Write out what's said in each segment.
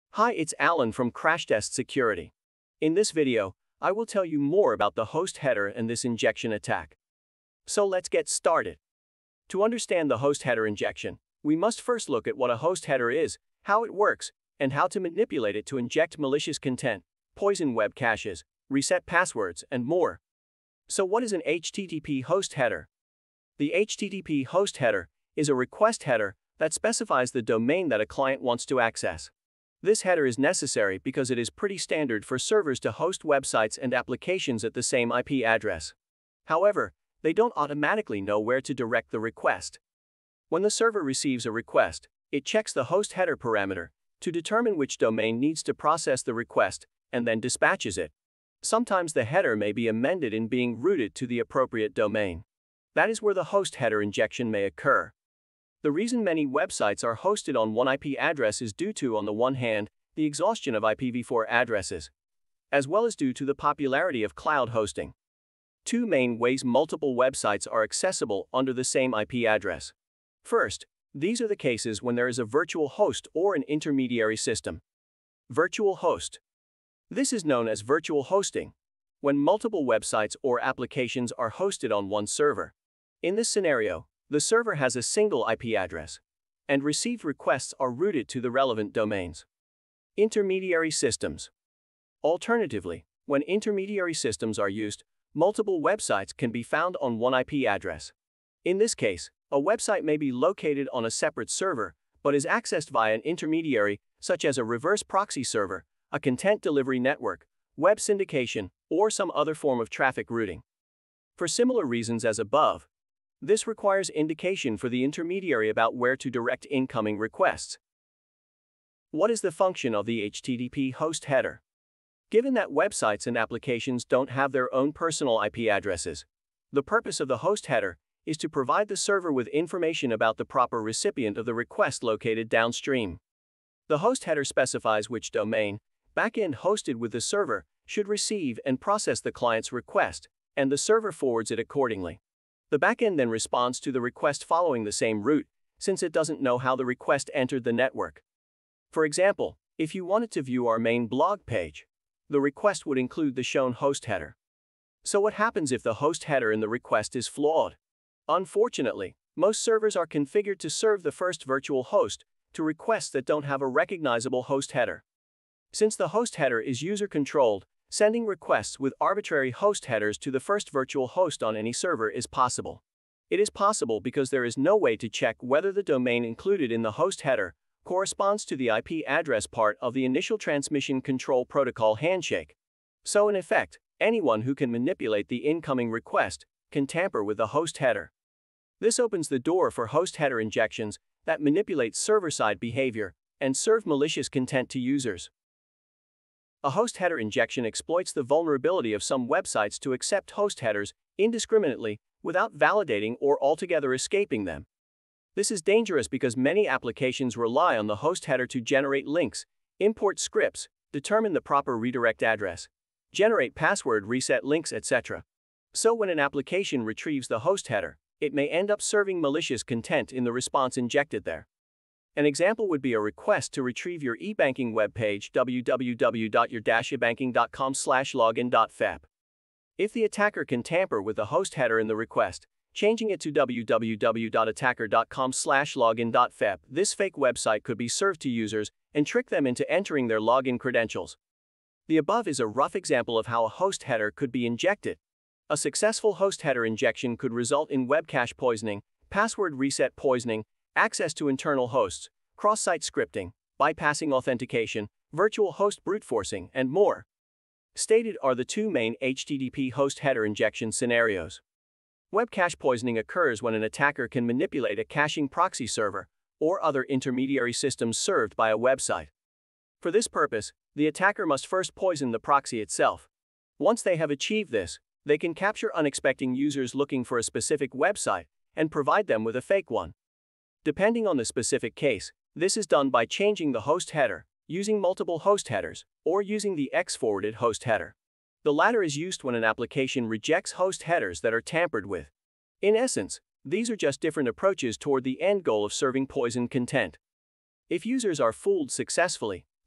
Hi, it's Alan from Crashtest Security. In this video, I will tell you more about the host header and this injection attack. So let's get started. To understand the host header injection, we must first look at what a host header is, how it works, and how to manipulate it to inject malicious content, poison web caches, reset passwords, and more. So what is an HTTP host header? The HTTP host header is a request header that specifies the domain that a client wants to access. This header is necessary because it is pretty standard for servers to host websites and applications at the same IP address. However, they don't automatically know where to direct the request. When the server receives a request, it checks the host header parameter to determine which domain needs to process the request and then dispatches it. Sometimes the header may be amended in being routed to the appropriate domain. That is where the host header injection may occur. The reason many websites are hosted on one IP address is due to, on the one hand, the exhaustion of IPv4 addresses, as well as due to the popularity of cloud hosting. Two main ways multiple websites are accessible under the same IP address. First, these are the cases when there is a virtual host or an intermediary system. Virtual host. This is known as virtual hosting, when multiple websites or applications are hosted on one server. In this scenario, the server has a single IP address, and received requests are routed to the relevant domains. Intermediary systems. Alternatively, when intermediary systems are used, multiple websites can be found on one IP address. In this case, a website may be located on a separate server, but is accessed via an intermediary, such as a reverse proxy server, a content delivery network, web syndication, or some other form of traffic routing. For similar reasons as above, this requires indication for the intermediary about where to direct incoming requests. What is the function of the HTTP host header? Given that websites and applications don't have their own personal IP addresses, the purpose of the host header is to provide the server with information about the proper recipient of the request located downstream. The host header specifies which domain, backend hosted with the server, should receive and process the client's request, and the server forwards it accordingly. The backend then responds to the request following the same route, since it doesn't know how the request entered the network. For example, if you wanted to view our main blog page, the request would include the shown host header. So what happens if the host header in the request is flawed? Unfortunately, most servers are configured to serve the first virtual host to requests that don't have a recognizable host header. Since the host header is user-controlled, sending requests with arbitrary host headers to the first virtual host on any server is possible. It is possible because there is no way to check whether the domain included in the host header corresponds to the IP address part of the initial transmission control protocol handshake. So in effect, anyone who can manipulate the incoming request can tamper with the host header. This opens the door for host header injections that manipulate server-side behavior and serve malicious content to users. A host header injection exploits the vulnerability of some websites to accept host headers indiscriminately without validating or altogether escaping them. This is dangerous because many applications rely on the host header to generate links, import scripts, determine the proper redirect address, generate password reset links, etc. So when an application retrieves the host header, it may end up serving malicious content in the response injected there. An example would be a request to retrieve your e-banking webpage www.your-ebanking.com/login.fep. If the attacker can tamper with the host header in the request, changing it to www.attacker.com/login.fep, this fake website could be served to users and trick them into entering their login credentials. The above is a rough example of how a host header could be injected. A successful host header injection could result in web cache poisoning, password reset poisoning, access to internal hosts, cross-site scripting, bypassing authentication, virtual host brute forcing, and more. Stated are the two main HTTP host header injection scenarios. Web cache poisoning occurs when an attacker can manipulate a caching proxy server or other intermediary systems served by a website. For this purpose, the attacker must first poison the proxy itself. Once they have achieved this, they can capture unexpecting users looking for a specific website and provide them with a fake one. Depending on the specific case, this is done by changing the host header, using multiple host headers, or using the X-forwarded host header. The latter is used when an application rejects host headers that are tampered with. In essence, these are just different approaches toward the end goal of serving poisoned content. If users are fooled successfully,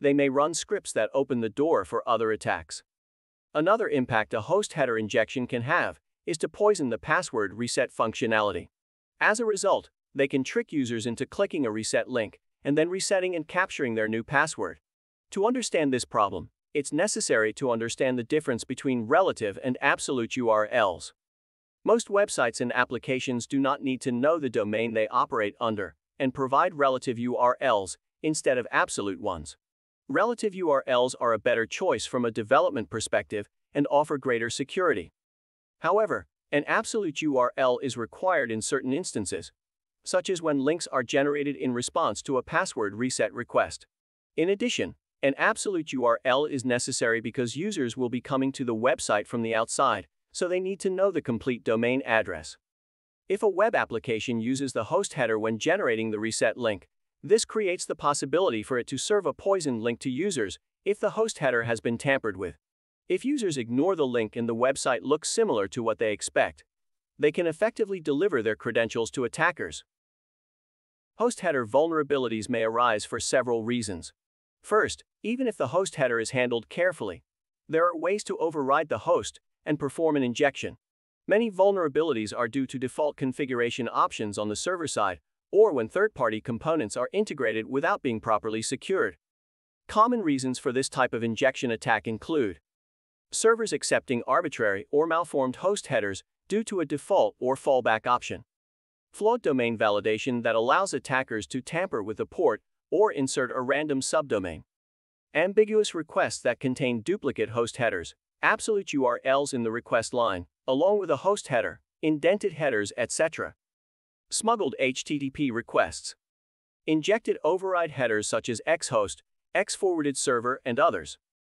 they may run scripts that open the door for other attacks. Another impact a host header injection can have is to poison the password reset functionality. As a result, they can trick users into clicking a reset link and then resetting and capturing their new password. To understand this problem, it's necessary to understand the difference between relative and absolute URLs. Most websites and applications do not need to know the domain they operate under and provide relative URLs instead of absolute ones. Relative URLs are a better choice from a development perspective and offer greater security. However, an absolute URL is required in certain instances, such as when links are generated in response to a password reset request. In addition, an absolute URL is necessary because users will be coming to the website from the outside, so they need to know the complete domain address. If a web application uses the host header when generating the reset link, this creates the possibility for it to serve a poisoned link to users if the host header has been tampered with. If users ignore the link and the website looks similar to what they expect, they can effectively deliver their credentials to attackers. Host header vulnerabilities may arise for several reasons. First, even if the host header is handled carefully, there are ways to override the host and perform an injection. Many vulnerabilities are due to default configuration options on the server side, or when third-party components are integrated without being properly secured. Common reasons for this type of injection attack include servers accepting arbitrary or malformed host headers due to a default or fallback option, flawed domain validation that allows attackers to tamper with a port or insert a random subdomain, ambiguous requests that contain duplicate host headers, absolute URLs in the request line, along with a host header, indented headers, etc., smuggled HTTP requests, injected override headers such as xhost, xforwarded server, and others.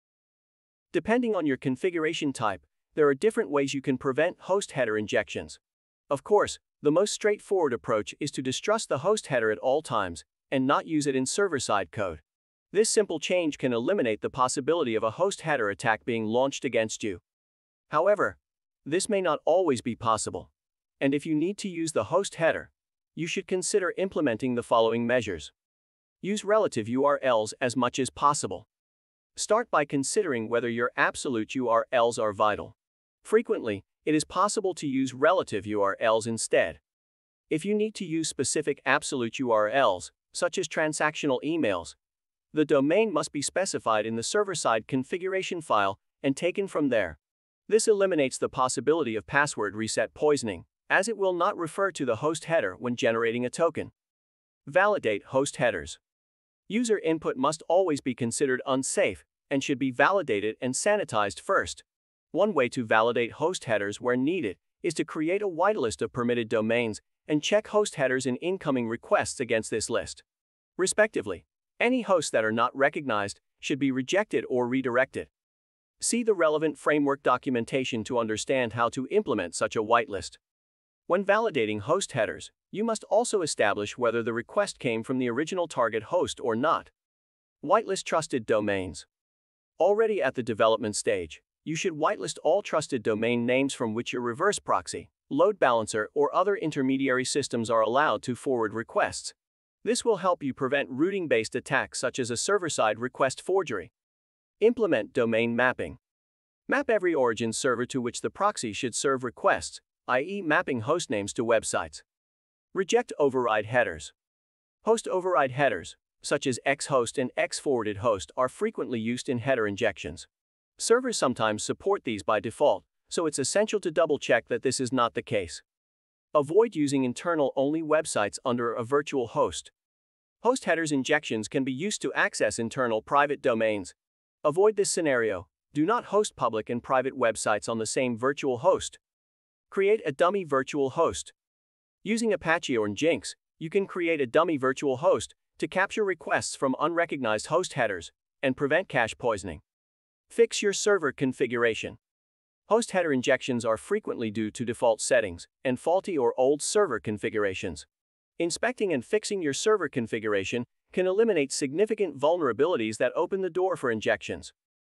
Depending on your configuration type, there are different ways you can prevent host header injections. Of course, the most straightforward approach is to distrust the host header at all times and not use it in server-side code. This simple change can eliminate the possibility of a host header attack being launched against you. However, this may not always be possible, and if you need to use the host header, you should consider implementing the following measures. Use relative URLs as much as possible. Start by considering whether your absolute URLs are vital. Frequently, it is possible to use relative URLs instead. If you need to use specific absolute URLs, such as transactional emails, the domain must be specified in the server-side configuration file and taken from there. This eliminates the possibility of password reset poisoning, as it will not refer to the host header when generating a token. Validate host headers. User input must always be considered unsafe and should be validated and sanitized first. One way to validate host headers where needed is to create a whitelist of permitted domains and check host headers in incoming requests against this list, respectively. Any hosts that are not recognized should be rejected or redirected. See the relevant framework documentation to understand how to implement such a whitelist. When validating host headers, you must also establish whether the request came from the original target host or not. Whitelist trusted domains. Already at the development stage, you should whitelist all trusted domain names from which your reverse proxy, load balancer, or other intermediary systems are allowed to forward requests. This will help you prevent routing-based attacks such as a server-side request forgery. Implement domain mapping. Map every origin server to which the proxy should serve requests, i.e., mapping hostnames to websites. Reject override headers. Host override headers, such as xhost and xforwarded host, are frequently used in header injections. Servers sometimes support these by default, so it's essential to double-check that this is not the case. Avoid using internal-only websites under a virtual host. Host headers injections can be used to access internal private domains. Avoid this scenario. Do not host public and private websites on the same virtual host. Create a dummy virtual host. Using Apache or Nginx, you can create a dummy virtual host to capture requests from unrecognized host headers and prevent cache poisoning. Fix your server configuration. Host header injections are frequently due to default settings and faulty or old server configurations. Inspecting and fixing your server configuration can eliminate significant vulnerabilities that open the door for injections.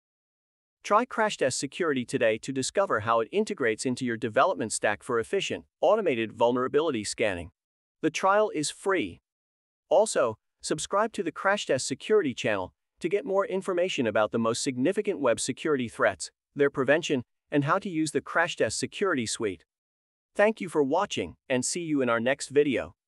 Try Crashtest Security today to discover how it integrates into your development stack for efficient, automated vulnerability scanning. The trial is free. Also, subscribe to the Crashtest Security Channel to get more information about the most significant web security threats, their prevention, and how to use the Crashtest Security Suite. Thank you for watching, and see you in our next video.